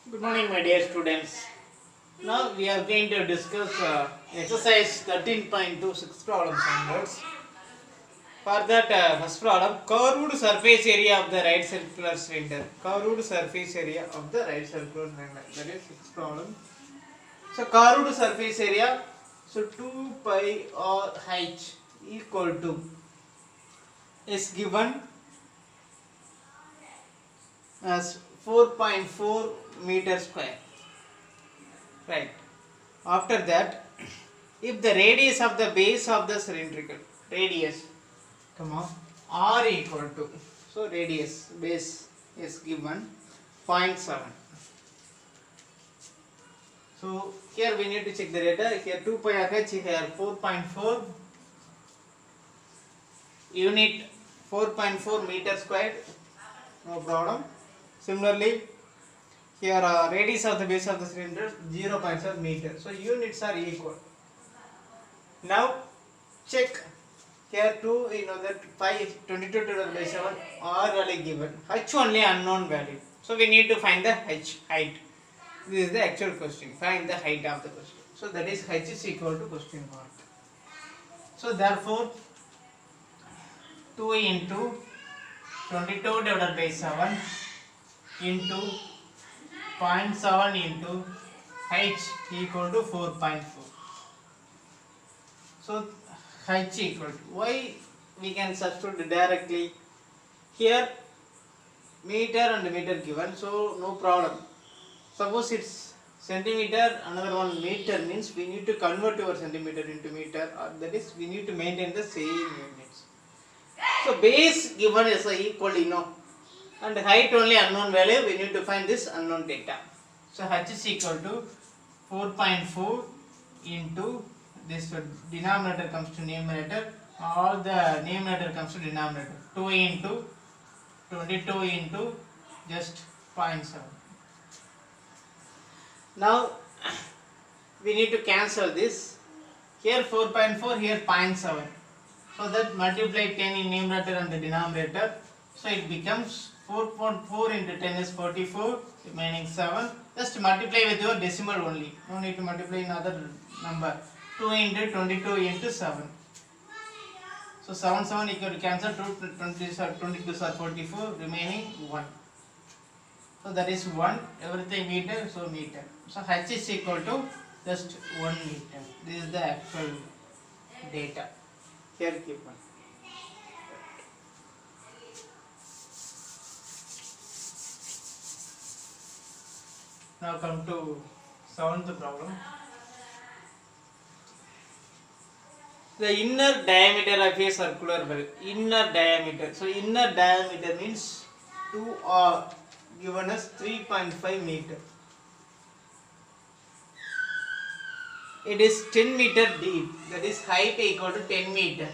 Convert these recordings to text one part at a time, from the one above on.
Good morning, my dear students. Now we are going to discuss exercise 13.26 problems onwards. For that, first problem, curved surface area of the right circular cylinder. Curved surface area of the right circular cylinder. That is sixth problem. So curved surface area. So 2 pi r h equal to is given as 4.4 meter square. Right. After that, if the radius of the base of the cylindrical radius, r equal to, so radius base is given 0.7. So here we need to check the data. Here 2 pi r h, here 4.4 unit, 4.4 meter squared, no problem. Similarly, here radius of the base of the cylinder 0.7 meter. So units are equal. Now check here 2, you know that 22 divided by 7 r value given, h only unknown value. So we need to find the h height. This is the actual question. Find the height of the question. So that is h is equal to question mark. So therefore 2 into 22 divided by 7 into 0.7 into h equal to 4.4. So h equal to, why we can substitute directly here, meter and meter given, so no problem. Suppose it's centimeter, another one meter, means we need to convert our centimeter into meter, or that is we need to maintain the same units. So base given is equal, and height only unknown value, we need to find this unknown data. So h is equal to 4.4 into this denominator comes to numerator, all the numerator comes to denominator, 2 into 22 into just 0.7. Now we need to cancel this. Here 4.4, here 0.7. So that multiply 10 in numerator and the denominator. So it becomes 4.4 into 10 is 44, remaining 7. Just multiply with your decimal only. No need to multiply in other number. 2 into 22 into 7. So 7 equal to cancel, 22 are 44, remaining 1. So that is 1, everything meter, so meter. So h is equal to just 1 meter. This is the actual data. Here keep one. Now come to seventh problem. The inner diameter of a circular valve. Inner diameter. So inner diameter means 2r given as 3.5 meter. It is 10 meter deep. That is height equal to 10 meter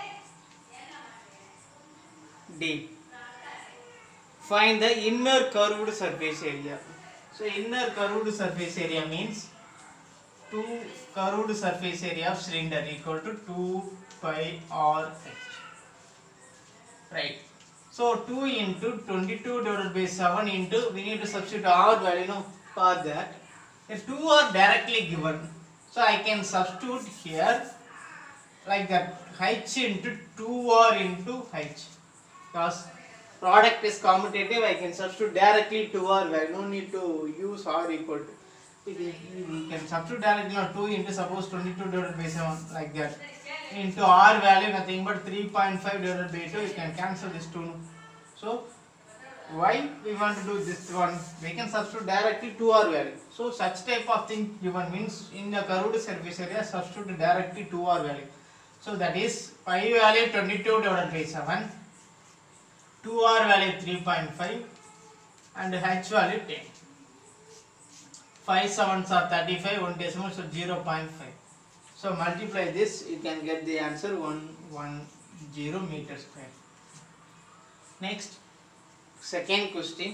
deep. Find the inner curved surface area. So inner curved surface area means 2 curved surface area of cylinder equal to 2 pi r h. Right. So 2 into 22 divided by 7 into, we need to substitute r value for that. If 2 are directly given, so I can substitute here like that, h into 2r into h. Because product is commutative, I can substitute directly 2r value. No need to use r equal to. You can substitute directly 2 into suppose 22 divided by 7 like that. Into r value nothing but 3.5 divided by 2. You can cancel this 2. So why we want to do this one? We can substitute directly 2r value. So such type of thing given means in the curved surface area substitute directly 2r value. So that is pi value 22 divided by 7, 2r value 3.5 and h value 10. 5 7s are 35, 1 decimal, so 0.5. So multiply this, you can get the answer 110 meter square. Next, second question.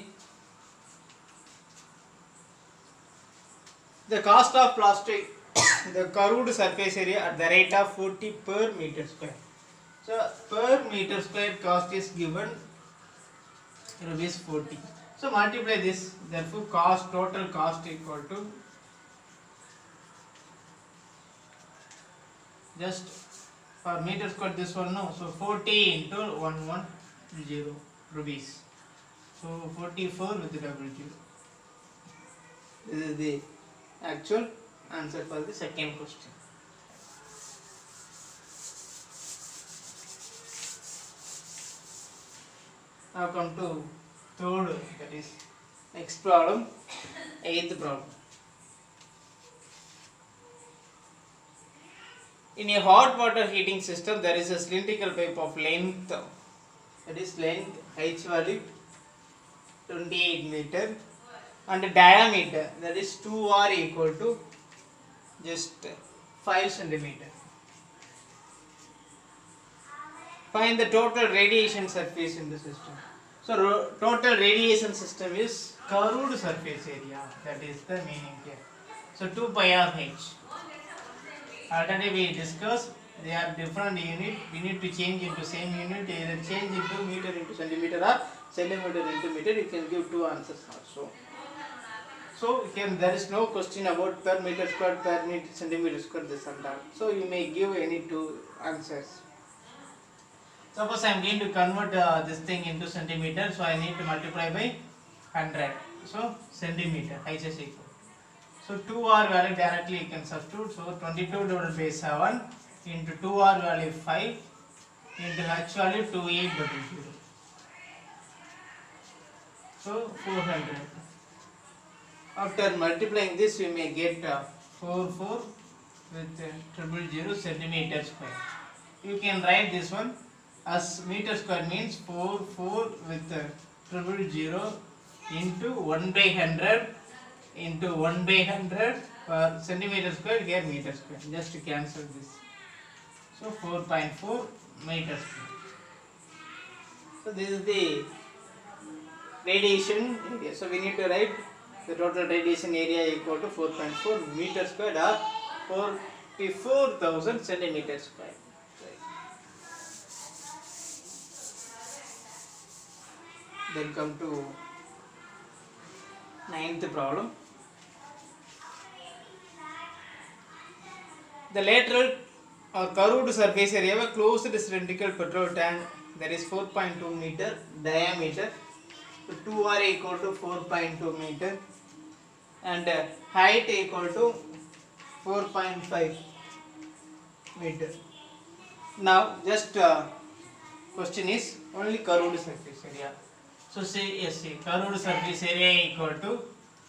The cost of plastic, the curved surface area at the rate of 40 per meter square. So per meter square cost is given rupees 40. So multiply this, therefore cost, total cost equal to just for meter square this one no, so 40 into 110 rupees. So 44 with the double zero. This is the actual answer for the second question. Now come to third, that is next problem, eighth problem. In a hot water heating system, there is a cylindrical pipe of length, that is length h value 28 meter and diameter, that is 2r equal to just 5 centimeter. Find the total radiation surface in the system. So total radiation system is curved surface area, that is the meaning here. So 2 pi r h. Already we discussed they are different unit. We need to change into same unit, either change into meter into centimeter or centimeter into meter. You can give two answers also. So here there is no question about per meter square, per meter centimeter square, this and that. So you may give any two answers. Suppose I am going to convert this thing into centimeter, so I need to multiply by 100. So centimeter, h is equal. So 2r value directly you can substitute. So 22 divided by 7 into 2r value 5 into h value 2800. So 400. After multiplying this, you may get 44 with 000 centimeter square. You can write this one as meter square means 44 with 000 into 1 by 100 into 1 by 100 for centimeter square, here meter square. Just to cancel this. So 4.4 meter square. So this is the radiation area. So we need to write the total radiation area equal to 4.4 meter square or 44,000 centimeter square. Then come to ninth problem. The lateral or curved surface area of a closed cylindrical petrol tank, that is 4.2 meter diameter. So 2r equal to 4.2 meter and height equal to 4.5 meter. Now just question is only curved surface area. So say yes, curved surface area equal to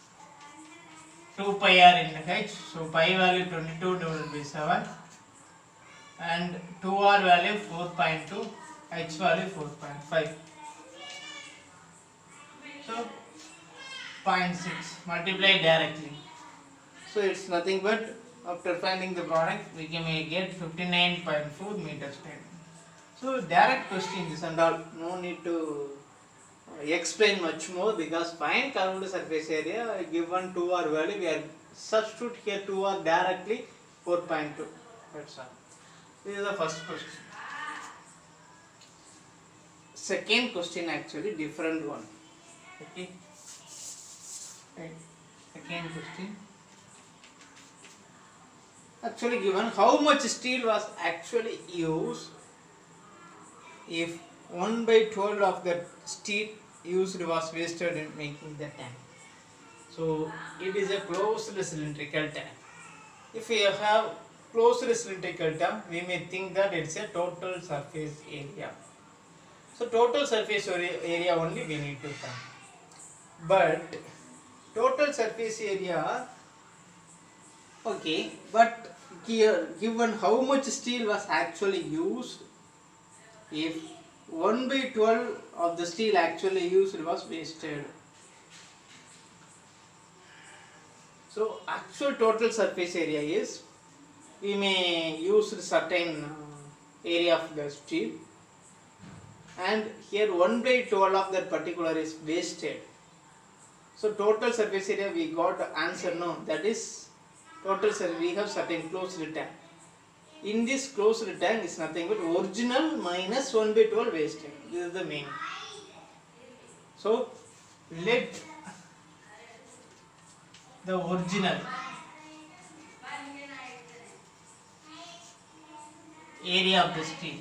2 pi r into h. So pi value 22 divided by 7 and 2r value 4.2, h value 4.5. So 0.6 multiply directly. So it's nothing but after finding the product we may get 59.4 meter square. So direct question this and all, no need to explain much more because find curved surface area given 2r value, we are substitute here 2r directly 4.2. That's all. This is the first question. Second question actually different one. Okay. Right. Second question. Actually given how much steel was actually used if 1 by 12 of the steel used was wasted in making the tank. So it is a closed cylindrical tank. If we have closed cylindrical tank, we may think that it's a total surface area. So total surface area only we need to find. But total surface area, okay, but here given how much steel was actually used if 1 by 12 of the steel actually used was wasted. So actual total surface area is, we may use certain area of the steel and here 1 by 12 of that particular is wasted. So total surface area we got answer no, that is total surface, we have certain closed tank. In this closed tank is nothing but original minus 1 by 12 wasted. This is the meaning. So let the original area of the steel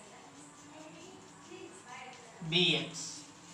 be x.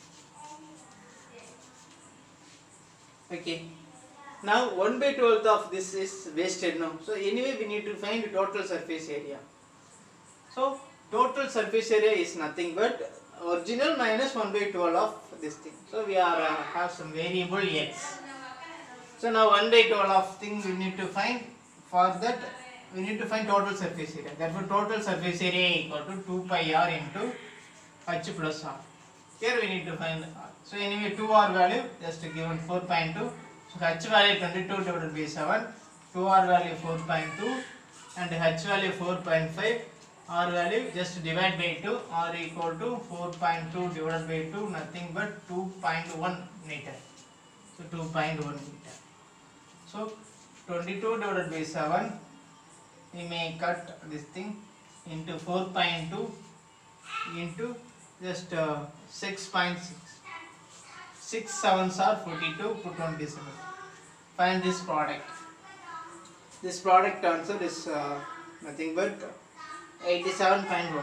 Okay. Now 1/12 of this is wasted now. So anyway we need to find the total surface area. So total surface area is nothing but original minus 1/12 of this thing. So we are have some variable x. So now 1/12 of thing we need to find. For that we need to find total surface area. Therefore total surface area equal to 2 pi r into h plus r. Here we need to find r. So anyway 2r value just given 4.2. So h value 22 divided by 7. 2r value 4.2 and h value 4.5. R value just divide by 2. R equal to 4.2 divided by 2 nothing but 2.1 meter. So 2.1 meter. So 22 divided by 7 we may cut this thing into 4.2 into just 6.6. 6 sevens are 42, put 27. Find this product. This product answer is nothing but 87.12.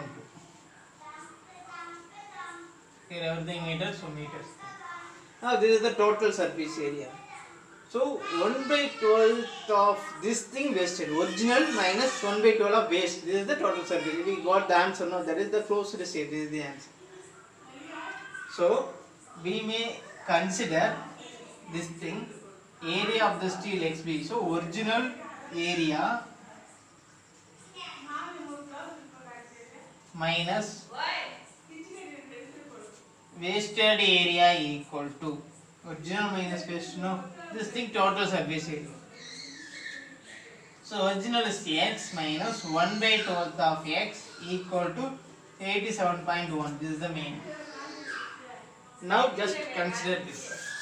Here everything meters, so meters. Now this is the total surface area. So 1/12 of this thing wasted. Original minus 1/12 of waste. This is the total surface. We got the answer. No, that is the closest state. This is the answer. So we may consider this thing area of the steel XB. So original area minus wasted area equal to original minus waste. No, this thing total surface area. So original is x minus 1/12 of x equal to 87.1. This is the main. Now just consider this.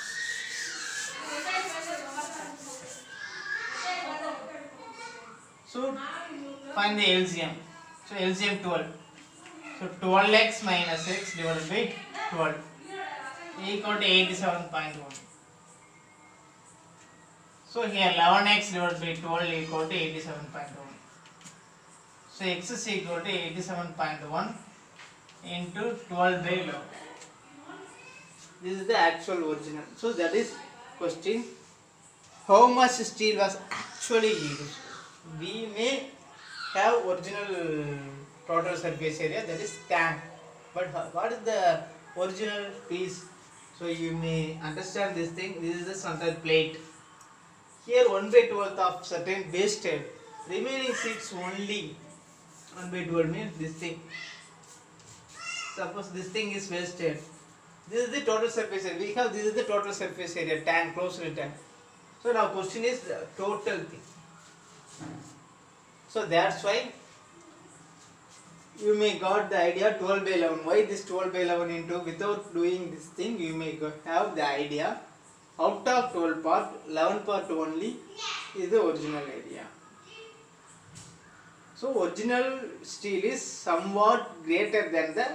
So find the LCM. So LCM 12. So 12x minus x divided by 12 equal to 87.1. So here 11x divided by 12 equal to 87.1. So x is equal to 87.1 into 12 by 11. This is the actual original. So that is question. How much steel was actually used? We may have original total surface area, that is tank. But what is the original piece? So you may understand this thing. This is the center plate. Here 1/12 of certain wasted. Remaining sheets only 1/12 means this thing. Suppose this thing is wasted. This is the total surface area. We have this is the total surface area, tank, closed tank. So now question is the total thing. So that's why you may got the idea 12 by 11. Why this 12 by 11 into? Without doing this thing, you may have the idea. Out of 12 part, 11 part only is the original area. So original steel is somewhat greater than the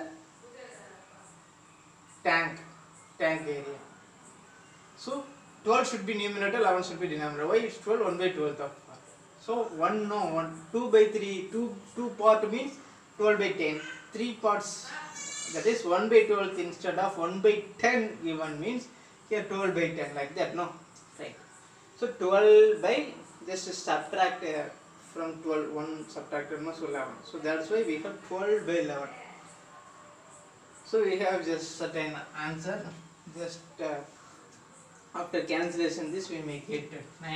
tank area. So 12 should be numerator, 11 should be denominator. Why it's 12? 1/12 of part. So 2 by 3, 2 part means 12 by 10. 3 parts, that is 1/12 instead of 1/10 given means here 12 by 10 like that, no? Right. So 12 by, just subtract from 12, 1 subtracted must 11. So that's why we have 12 by 11. So we have just certain answer. Just after cancellation this we may get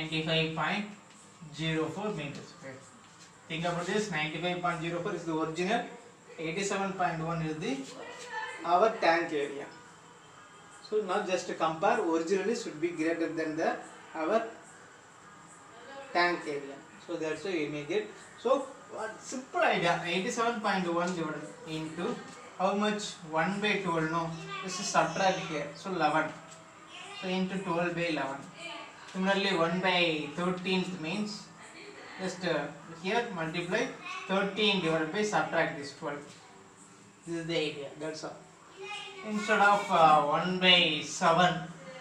95.04 meters square. Think about this. 95.04 is the original. 87.1 is the our tank area. So now just to compare, originally should be greater than the our tank area. So that's why we may get. So what simple idea, 87.1 divided into how much? 1/12. No, this is subtract here. So 11. So into 12 by 11. Similarly 1/13 means just here multiply 13 divided by subtract this 12. This is the area. That's all. Instead of 1/7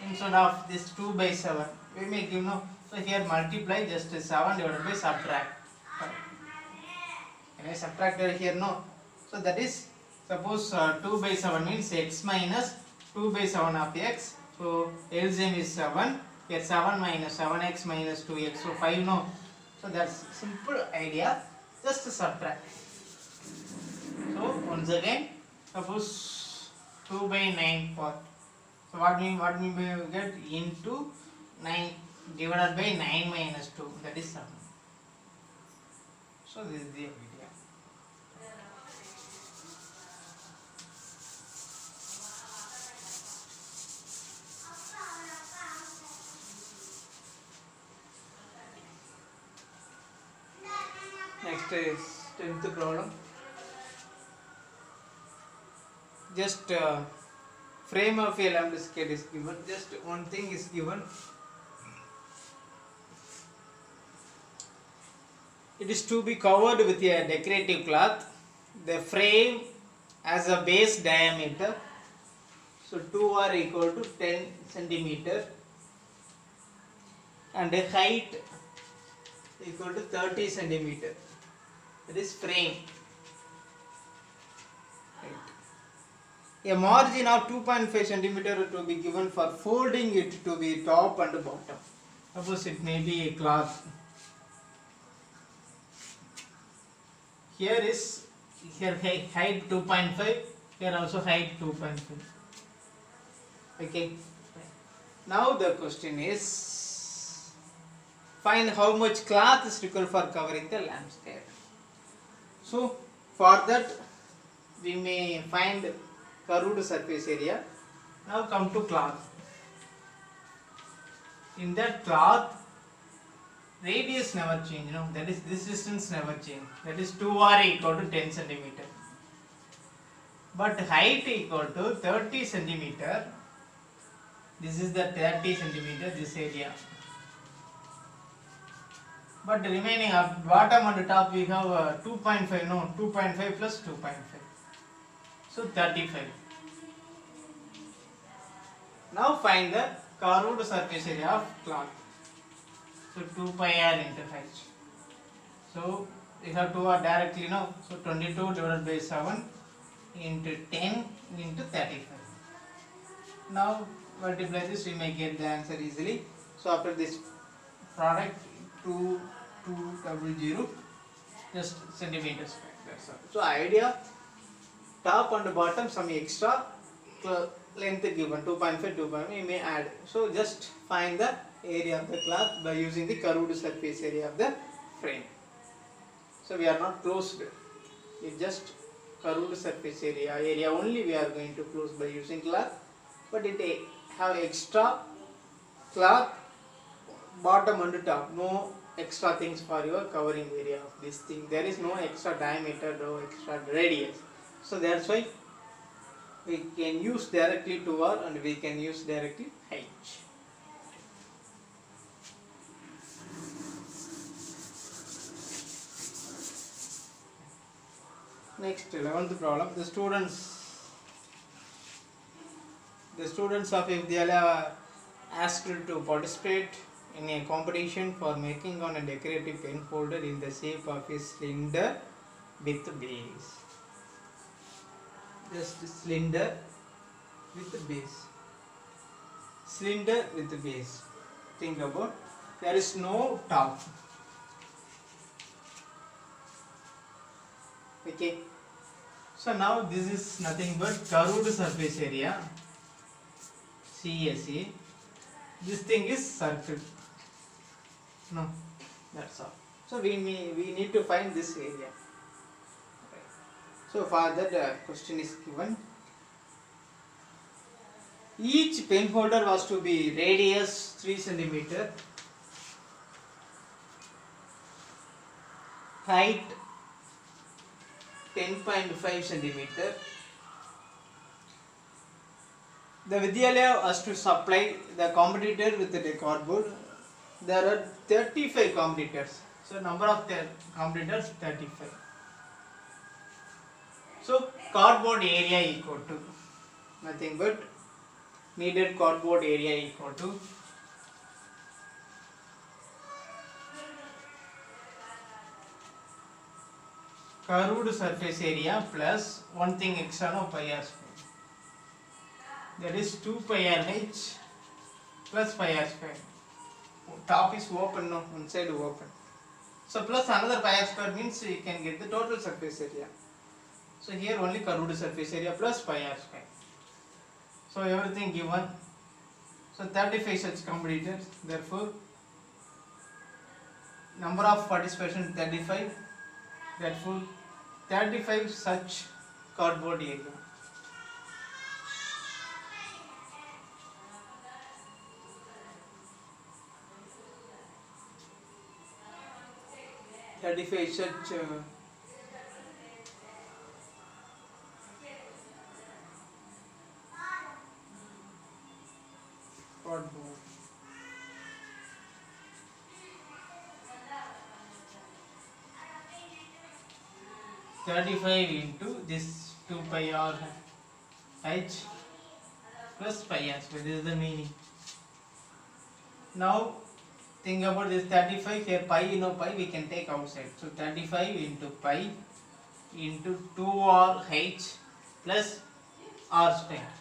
instead of this 2 by 7, we may give no. So here multiply just 7 divided by subtract. Can I subtract here? No. So that is, suppose 2 by 7 means x minus 2 by 7 of x. So LCM is 7. Here 7 minus 7x minus 2x. So 5 no. So that's simple idea. Just subtract. So once again, suppose 2 by 9 part. So what we get into 9 divided by 9 minus 2, that is 7. So this is the idea. Next is 10th problem. Just frame of a lambda scale is given. Just one thing is given. It is to be covered with a decorative cloth. The frame has a base diameter. So 2 are equal to 10 centimeter. And the height equal to 30 centimeter. That is frame. A margin of 2.5 centimeter to be given for folding it to be top and bottom. Suppose it may be a cloth. Here height 2.5. Here also height 2.5. Okay. Now the question is, find how much cloth is required for covering the lampstand. So for that we may find curved surface area. Now come to cloth. In that cloth, radius never change, that is this distance never change, that is 2r equal to 10 centimeter. But height equal to 30 centimeter. This is the 30 centimeter, this area. But remaining up bottom and top we have 2.5, 2.5 plus 2.5. So 35. Now find the curved surface area of cloth. So 2 pi r into height. So we have 2 r directly now. So 22 divided by 7 into 10 into 35. Now multiply this, we may get the answer easily. So after this product 200 just centimeters. That's all. So idea, top and bottom some extra length given 2.5, 2.5 we may add. So just find the area of the cloth by using the curved surface area of the frame. So we are not closed. It just curved surface area only we are going to close by using cloth. But it have extra cloth bottom and top. No extra things for your covering area of this thing. There is no extra diameter, no extra radius. So that's why we can use directly 2r and we can use directly height. Next 11th problem. The students of Vidyalaya are asked to participate in a competition for making on a decorative pen holder in the shape of a cylinder with base. Just cylinder with base. Cylinder with base. Think about, there is no top. Okay. So now this is nothing but curved surface area, CSA. This thing is circle. No, that's all. So we need to find this area. So for that question is given. Each pen holder was to be radius 3 centimeter, height 10.5 centimeter. The Vidyalaya has to supply the competitor with the cardboard. There are 35 competitors. So number of the competitors 35. So cardboard area equal to nothing but needed cardboard area equal to curved surface area plus one thing extra, no, pi r square. That is 2 pi r h plus pi r square. Top is open, no, one side open. So plus another pi r square means you can get the total surface area. So here only curved surface area plus pi r square. So everything given. So 35 such completed. Therefore, number of participation 35. Therefore, 35 such cardboard area. Such cardboard. (35) into this 2 pi r h plus pi r square. This is the meaning. Now think about this 35 here, pi, you know, pi we can take outside. So 35 into pi into 2r h plus r square.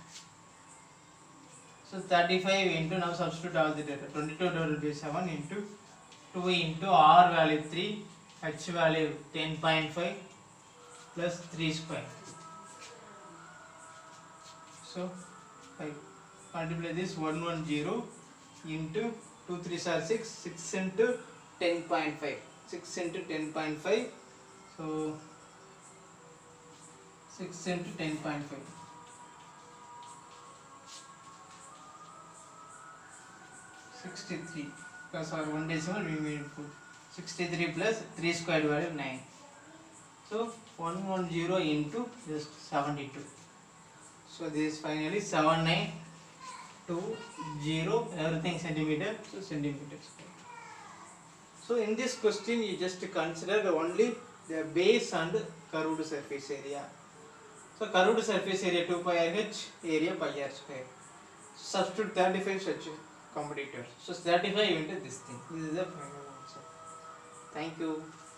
So 35 into, now substitute all the data, 22 divided by 7 into 2 into r value 3, h value 10.5 plus 3 square. So 5. Multiply this 110 into 2 3s are 6, 6 into 10.5, 6 into 10.5. So 6 into 10.5. 63 because our one decimal we made 63 plus 3 squared value 9. So 110 into just 72. So this is finally 7920, everything centimeter, so centimeter square. So in this question you just consider only the base and curved surface area. So curved surface area 2 pi r h, area pi r square. Substitute 35 such competitors. So 35 into this thing. This is the final answer. Thank you.